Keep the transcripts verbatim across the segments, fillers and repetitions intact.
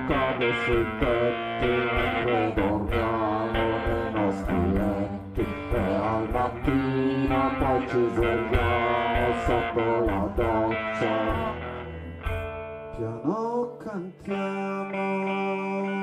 cade sui tetti mentre dormiamo nei nostri letti e al mattino poi ci svegliamo sotto la doccia. Piano cantiamo.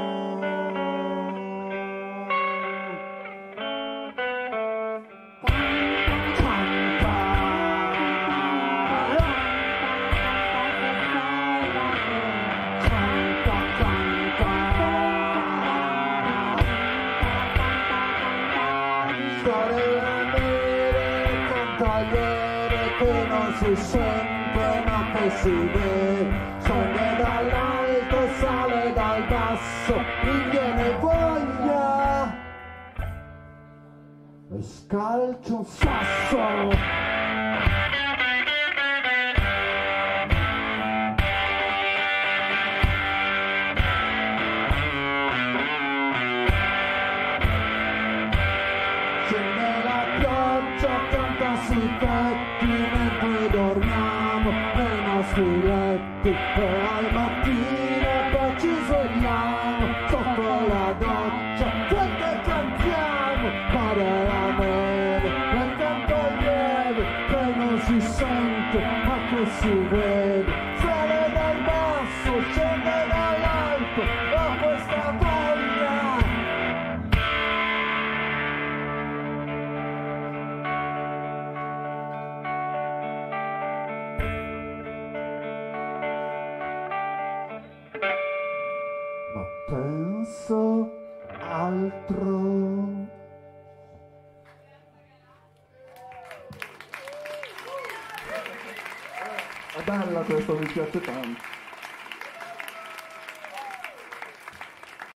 Storie nere con tagliere che non si sente ma che si vede, scende dall'alto, sale dal basso, mi viene voglia e scalcio un sasso. Scende la pioggia, canta sui tetti mentre dormiamo nei nostri letti e al mattino poi ci svegliamo sotto la doccia mentre cantiamo. Cade la neve nel canto lieve che non si sente ma che si vede, sale dal basso, scende dall'alto, ho questa voglia. Ma penso altro. È bella questa, mi piace tanto.